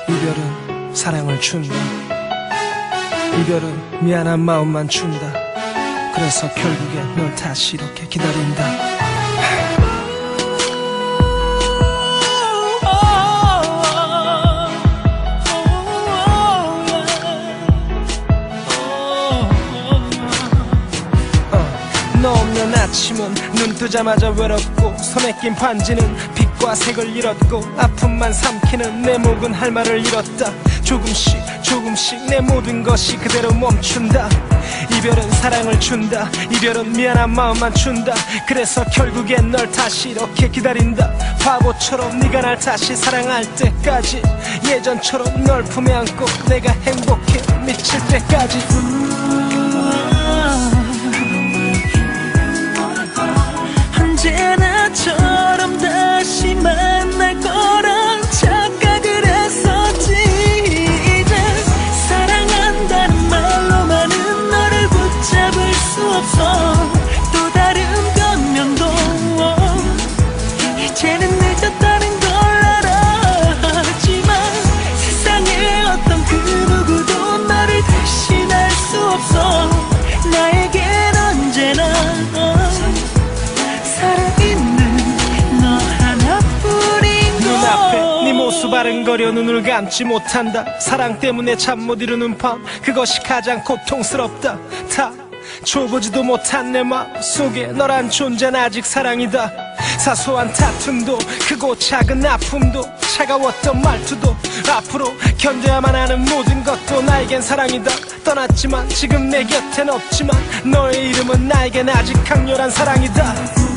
이별은 사랑을 준다. 이별은 미안한 마음만 준다. 그래서 결국엔 널 다시 이렇게 기다린다. 너 없는 아침은 눈 뜨자마자 외롭고 손에 낀 반지는 빛과 색을 잃었고 아픔만 삼키는 내 목은 할 말을 잃었다. 조금씩 조금씩 내 모든 것이 그대로 멈춘다. 이별은 사랑을 준다. 이별은 미안한 마음만 준다. 그래서 결국엔 널 다시 이렇게 기다린다. 바보처럼 네가 날 다시 사랑할 때까지 예전처럼 널 품에 안고 내가 행복해 미칠 때까지. 언제나처럼 다시 만날 거란 착각을 했었지. 이제 사랑한다는 말로만은 너를 붙잡을 수 없어. 또 다른 변명도 이제는 늦었다는 걸 알아. 하지만 세상에 어떤 그 누구도 너를 대신할 수 없어. 나에겐 언제나 모습 아른거려 눈을 감지 못한다. 사랑 때문에 잠 못 이루는 밤, 그것이 가장 고통스럽다. 다 줘보지도 못한 내 마음 속에 너란 존재는 아직 사랑이다. 사소한 다툼도 크고 작은 아픔도 차가웠던 말투도 앞으로 견뎌야만 하는 모든 것도 나에겐 사랑이다. 떠났지만 지금 내 곁엔 없지만 너의 이름은 나에겐 아직 강렬한 사랑이다.